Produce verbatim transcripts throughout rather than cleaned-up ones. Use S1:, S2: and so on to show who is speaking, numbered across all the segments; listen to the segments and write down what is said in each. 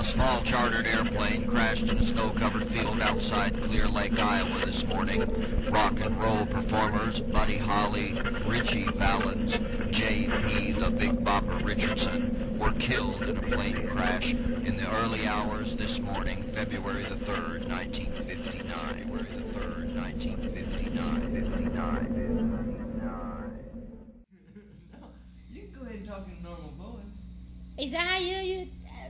S1: A small chartered airplane crashed in a snow-covered field outside Clear Lake, Iowa this morning. Rock and roll performers Buddy Holly, Richie Valens, J P the Big Bopper Richardson were killed in a plane crash in the early hours this morning, February the third, nineteen fifty-nine. February the third, nineteen fifty-nine. fifty-nine.
S2: No, you can go ahead and talk in normal voice.
S3: Is that how you... you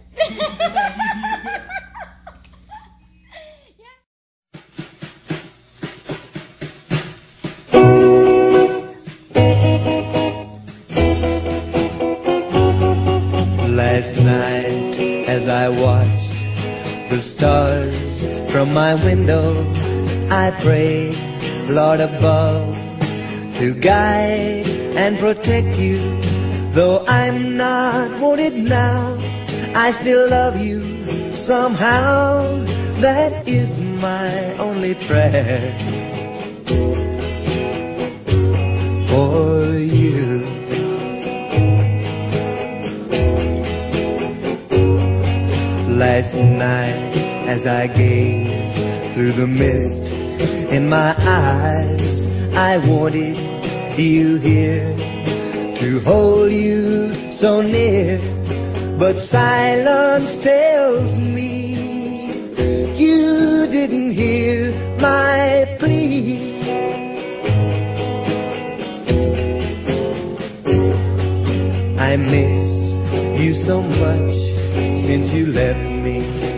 S4: Last night, as I watched the stars from my window, I prayed, Lord above, to guide and protect you. Though I'm not wanted now, I still love you somehow. That is my only prayer for you. Last night, as I gazed through the mist in my eyes, I wanted you here, to hold you so near, but silence tells me you didn't hear my plea. I miss you so much since you left me.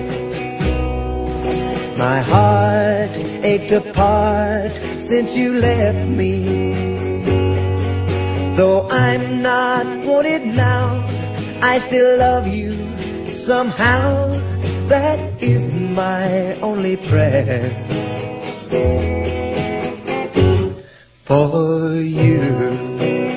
S4: My heart ached apart since you left me. Though I'm not wanted now, I still love you somehow. That is my only prayer for you.